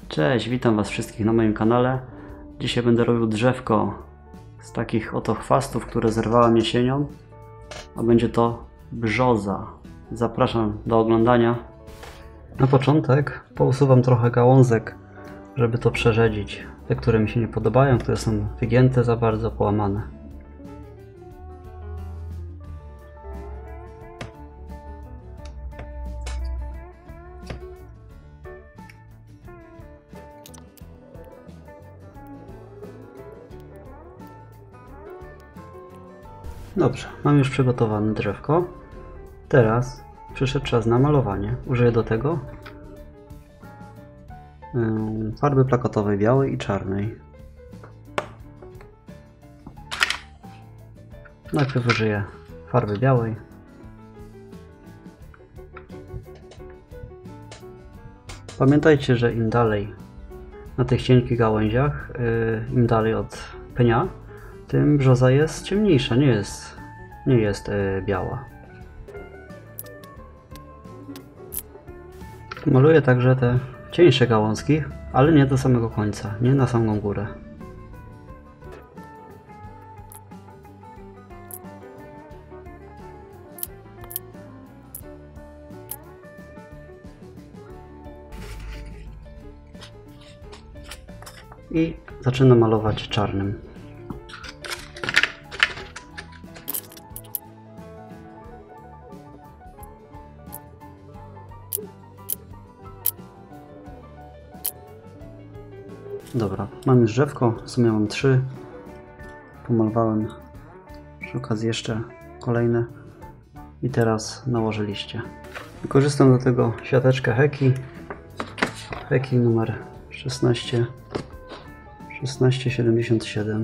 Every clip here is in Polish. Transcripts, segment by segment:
Cześć, witam Was wszystkich na moim kanale. Dzisiaj będę robił drzewko z takich oto chwastów, które zerwałem jesienią, a będzie to brzoza. Zapraszam do oglądania. Na początek pousuwam trochę gałązek, żeby to przerzedzić. Te, które mi się nie podobają, które są wygięte za bardzo, połamane. Dobrze, mam już przygotowane drzewko. Teraz przyszedł czas na malowanie. Użyję do tego farby plakatowej białej i czarnej. Najpierw użyję farby białej. Pamiętajcie, że im dalej na tych cienkich gałęziach, im dalej od pnia, tym brzoza jest ciemniejsza, nie jest biała. Maluję także te cieńsze gałązki, ale nie do samego końca, nie na samą górę. I zaczynam malować czarnym. Dobra, mam już drzewko, w sumie mam 3. Pomalowałem przy okazji jeszcze kolejne i teraz nałożę liście. Wykorzystam do tego siateczkę Heki numer 1677.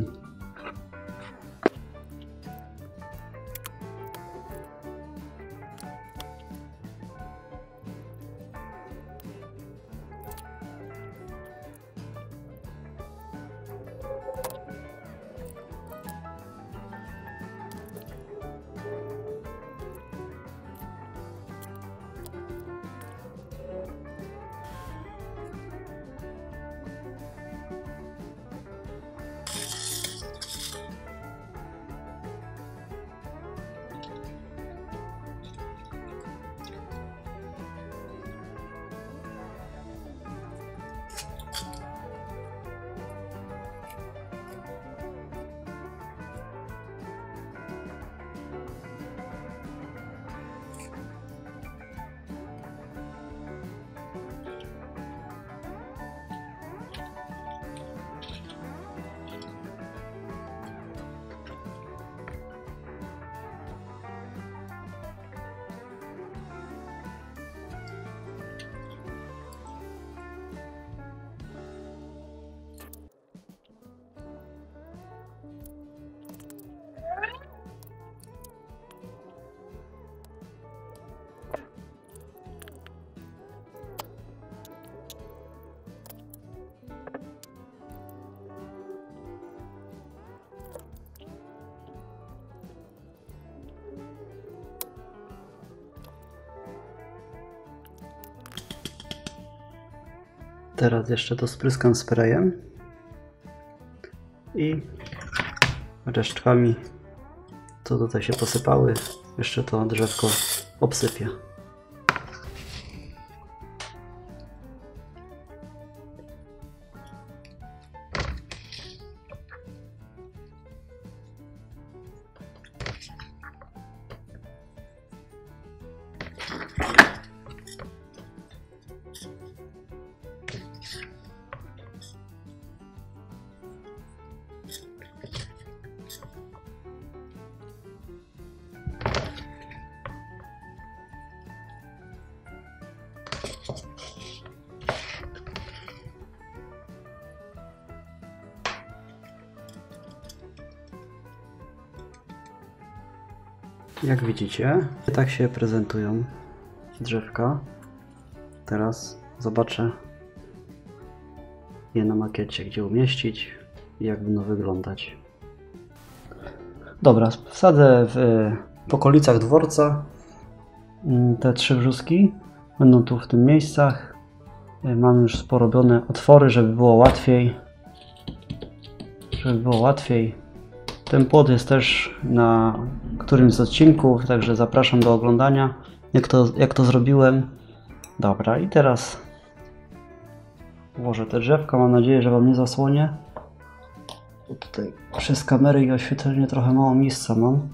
Teraz jeszcze to spryskam sprayem i resztkami, co tutaj się posypały, jeszcze to drzewko obsypię. Jak widzicie, tak się prezentują drzewka. Teraz zobaczę je na makiecie, gdzie umieścić i jak będą wyglądać. Dobra, wsadzę w okolicach dworca te 3 brzuski. Będą tu w tym miejscach. Mam już porobione otwory, żeby było łatwiej. Ten płot jest też na którymś z odcinków, także zapraszam do oglądania, jak to zrobiłem. Dobra, i teraz włożę te drzewka. Mam nadzieję, że Wam nie zasłonię. Bo tutaj przez kamery i oświetlenie trochę mało miejsca mam.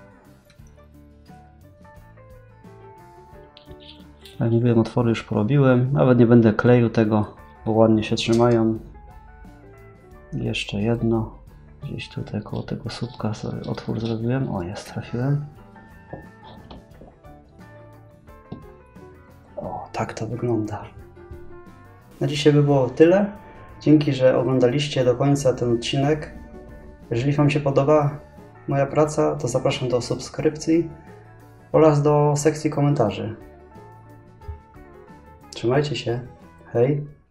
Jak mówiłem, otwory już porobiłem. Nawet nie będę kleił tego, bo ładnie się trzymają. I jeszcze jedno. Gdzieś tutaj koło tego słupka sobie otwór zrobiłem. O, jest, trafiłem. O, tak to wygląda. Na dzisiaj by było tyle. Dzięki, że oglądaliście do końca ten odcinek. Jeżeli Wam się podoba moja praca, to zapraszam do subskrypcji oraz do sekcji komentarzy. Trzymajcie się. Hej!